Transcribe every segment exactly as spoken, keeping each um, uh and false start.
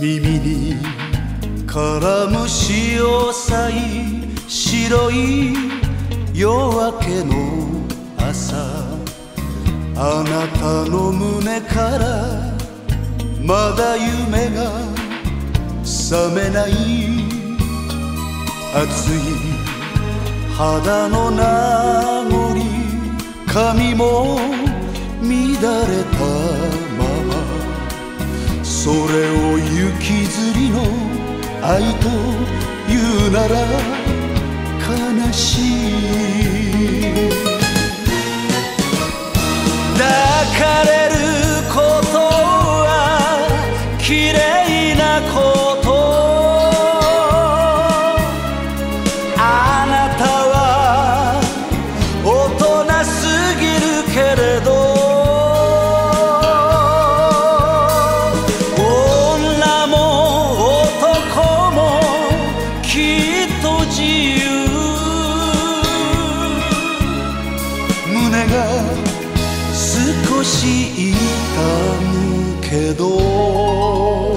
耳に絡む潮さい白い夜明けの朝、あなたの胸からまだ夢が覚めない。熱い肌の名残、髪も乱れたまま、それを雪吊りの愛と言うなら悲しい。抱かれることは綺麗なこと、あなたは大人すぎるけれど、女も男もきっと自由。胸が少し痛むけど、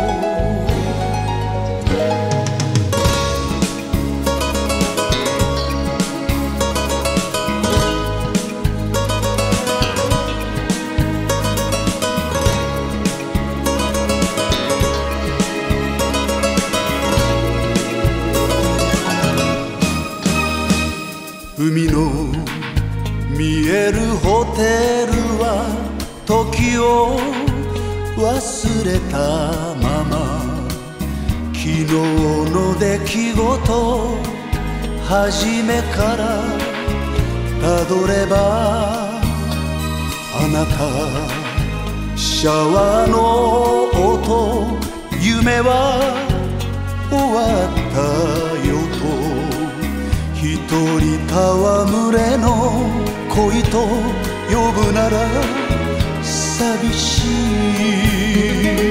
海の見えるホテルは時を忘れたまま、昨日の出来事初めからたどれば、あなたシャワーの音、夢は終わったよと、一人戯れの恋と呼ぶなら寂しい。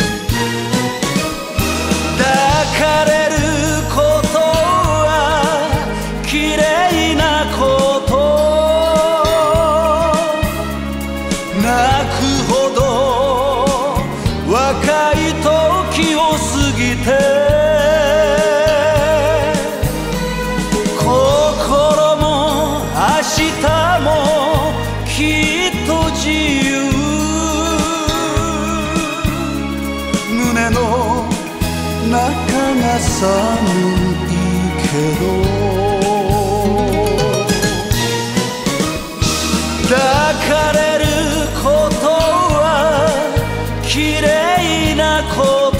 抱かれることは綺麗なこと、泣くほど若い時を過ぎて、心も明日もきっと自由。胸の中が寒いけど、抱かれることは綺麗なこと、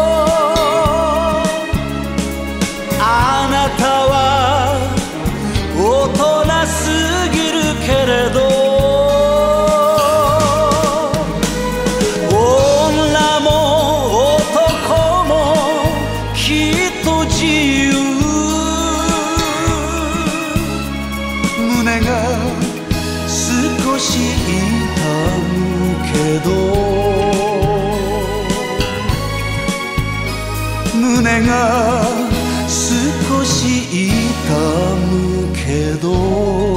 あなたは大人すぎるけれど、女も男もきっと自由。胸が少し痛むけど、胸が少し痛むけど